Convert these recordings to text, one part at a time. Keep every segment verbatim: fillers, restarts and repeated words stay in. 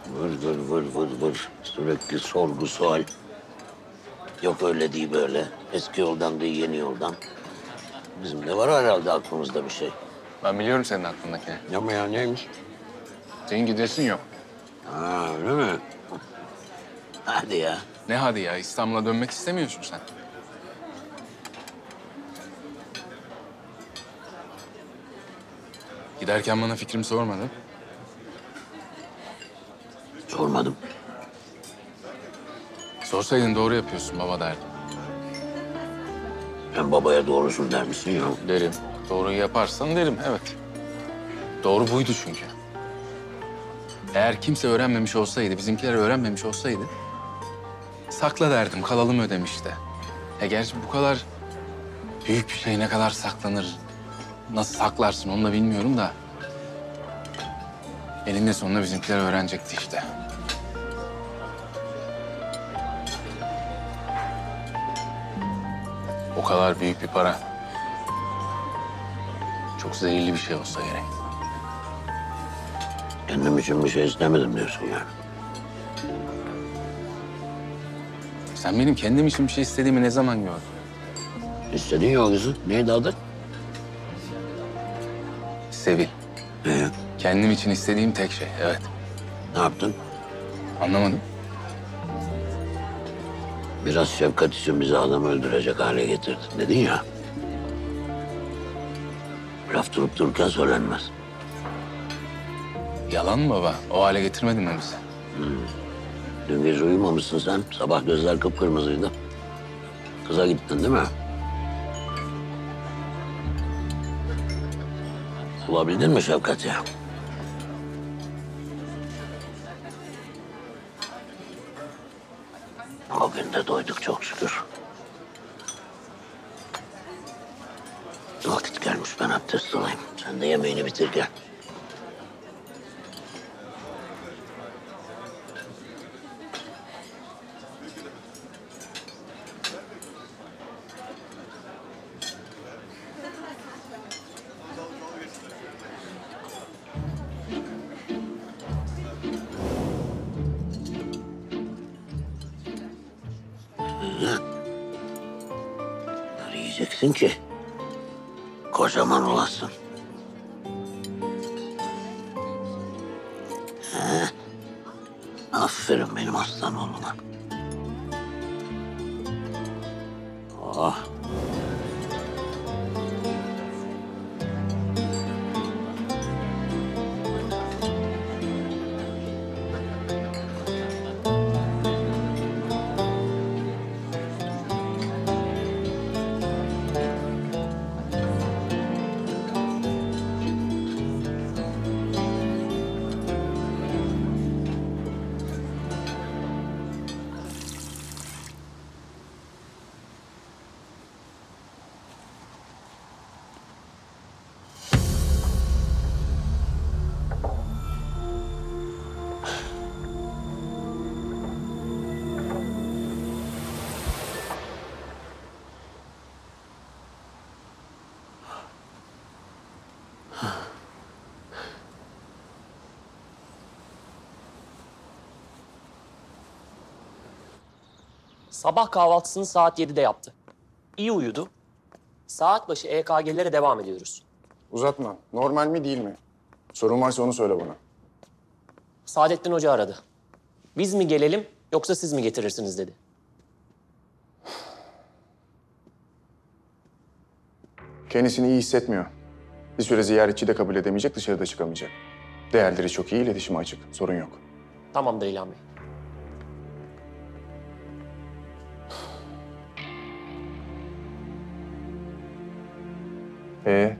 Vır vır vır vır vır. Sürekli sorgu sual. Yok öyle değil böyle. Eski yoldan değil yeni yoldan. Bizim de var herhalde aklımızda bir şey. Ben biliyorum senin aklındakini. Ama ya neymiş? Senin gidesin yok. Ha öyle mi? Hadi ya. Ne hadi ya, İstanbul'a dönmek istemiyorsun sen. Giderken bana fikrimi sormadın. Sormadım. Sorsaydın doğru yapıyorsun baba derdim. Ben babaya doğrusun der misin ya? Derim. Doğruyu yaparsan derim, evet. Doğru buydu çünkü. Eğer kimse öğrenmemiş olsaydı, bizimkiler öğrenmemiş olsaydı... sakla derdim, kalalım ödemişte. E gerçi bu kadar büyük bir şey ne kadar saklanır, nasıl saklarsın onu da bilmiyorum da... eninde sonunda bizimkiler öğrenecekti işte. O kadar büyük bir para. Çok zehirli bir şey olsa gerek. Kendim için bir şey istemedim diyorsun yani. Sen benim kendim için bir şey istediğimi ne zaman gördün? İstediğin ya kızı. Neydi adı? Sevil. Ee, Kendim için istediğim tek şey, evet. ne yaptın? Anlamadım. Biraz şefkat için bizi adam öldürecek hale getirdin dedin ya. Laf durup dururken söylenmez. Yalan mı baba? O hale getirmedin mi bizi? Dün gece uyumamışsın sen. Sabah gözler kıpkırmızıydı. Kıza gittin değil mi? Bulabildin mi Şefkat'i? O gün de doyduk çok şükür. Vakit gelmiş ben abdest alayım. Sen de yemeğini bitir gel. Bunları yiyeceksin ki kocaman olasın. He? Aferin benim aslan oğluma. Oh. Sabah kahvaltısını saat yedide yaptı. İyi uyudu. Saat başı E K G'lere devam ediyoruz. Uzatma. Normal mi değil mi? Sorun varsa onu söyle bana. Saadettin Hoca aradı. Biz mi gelelim yoksa siz mi getirirsiniz dedi. Kendisini iyi hissetmiyor. Bir süre ziyaretçi de kabul edemeyecek, dışarıda çıkamayacak. Değerleri çok iyi, iletişime açık. Sorun yok. Tamamdır İlhan Bey. Ee?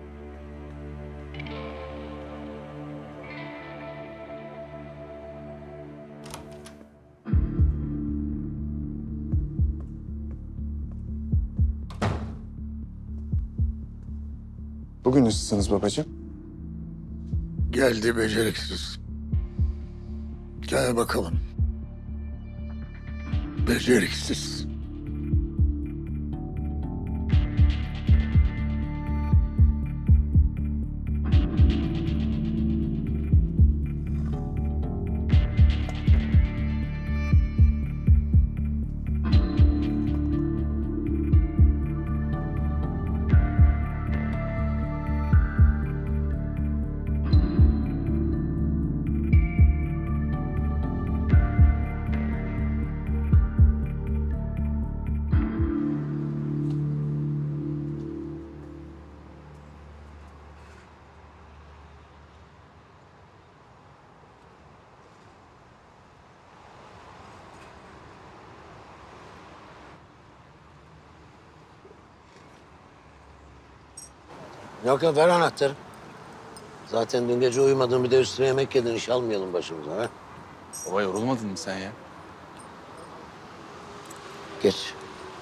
Bugün nasılsınız babacığım? Geldi beceriksiz. Gel bakalım. Beceriksiz. Yok yok ver anahtarı. Zaten dün gece uyumadın bir de üstüne yemek yedin iş almayalım başımıza ha. Baba yorulmadın mı sen ya? Geç.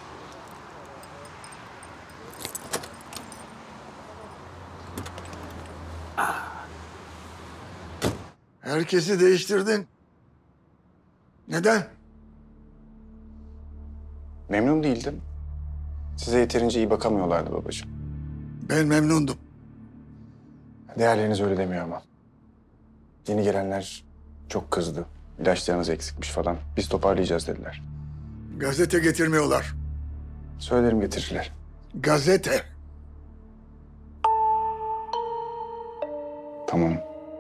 Herkesi değiştirdin. Neden? Memnun değildim. Size yeterince iyi bakamıyorlardı babacığım. Ben memnundum. Değerleriniz öyle demiyor ama. Yeni gelenler çok kızdı. İlaçlarınız eksikmiş falan. Biz toparlayacağız dediler. Gazete getirmiyorlar. Söylerim getirirler. Gazete. Tamam.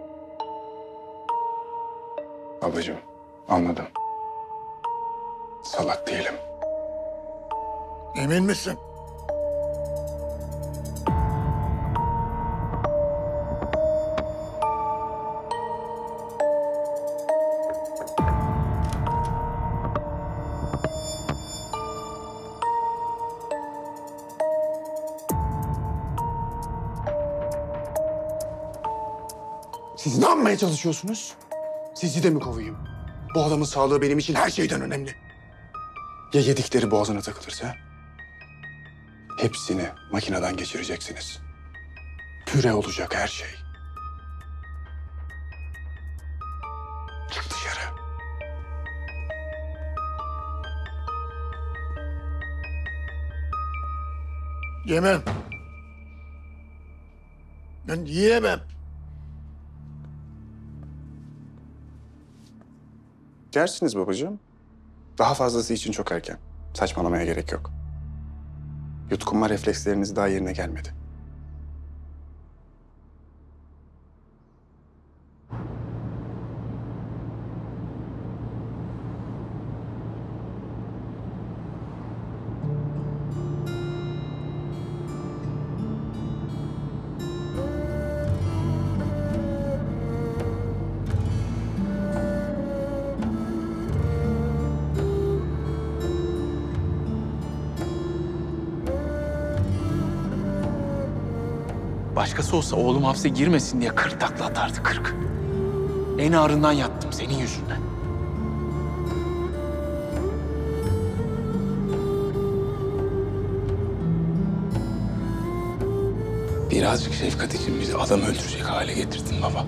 Babacığım, anladım. Salak değilim. Emin misin? Siz ne yapmaya çalışıyorsunuz? Sizi de mi kovayım? Bu adamın sağlığı benim için her şeyden önemli. Ya yedikleri boğazına takılırsa? Hepsini makineden geçireceksiniz. Püre olacak her şey. Çık dışarı. Yemem. Ben yiyemem. Yersiniz babacığım. Daha fazlası için çok erken. Saçmalamaya gerek yok. Yutkunma refleksleriniz daha yerine gelmedi. Başkası olsa oğlum hapse girmesin diye kırk takla atardı kırk. En ağrından yattım senin yüzünden. Birazcık şefkat için bizi adam öldürecek hale getirdin baba.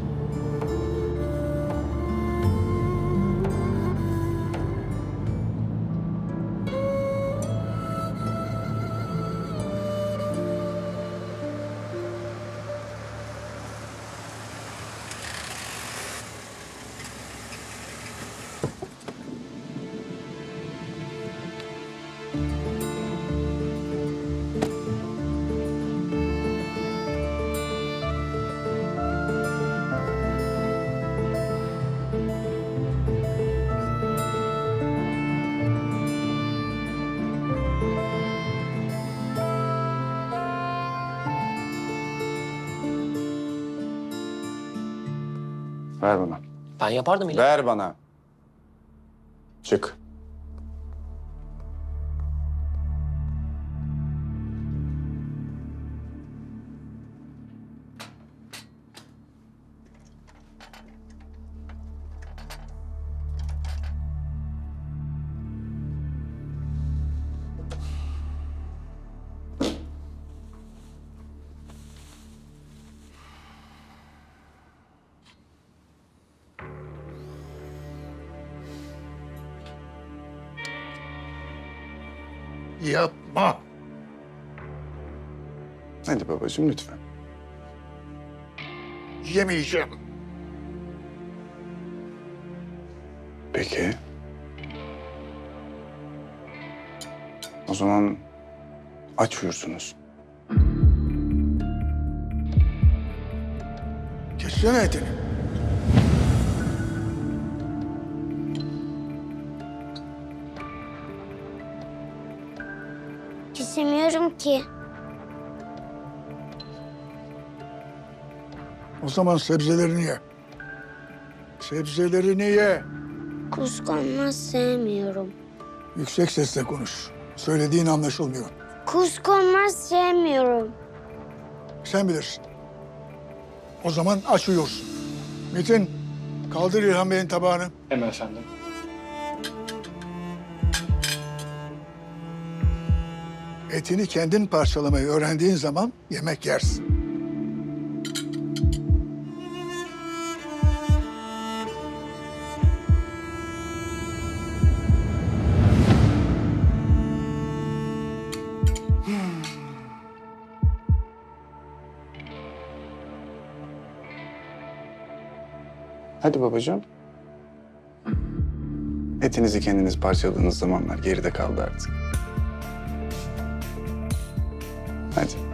Ver bana. Ben yapardım İlhan. Ver bana. Çık. Yapma. Hadi babacığım lütfen. Yemeyeceğim. Peki. O zaman aç uyursunuz. Kessene etini. Kesemiyorum ki. O zaman sebzelerini ye. Sebzelerini ye. Kuşkonmaz sevmiyorum. Yüksek sesle konuş. Söylediğin anlaşılmıyor. Kuşkonmaz sevmiyorum. Sen bilirsin. O zaman aç uyursun. Metin, kaldır İlhan Bey'in tabağını. Hemen efendim. Etini kendin parçalamayı öğrendiğin zaman yemek yersin. Hadi babacığım. Etinizi kendiniz parçaladığınız zamanlar geride kaldı artık. Hadi.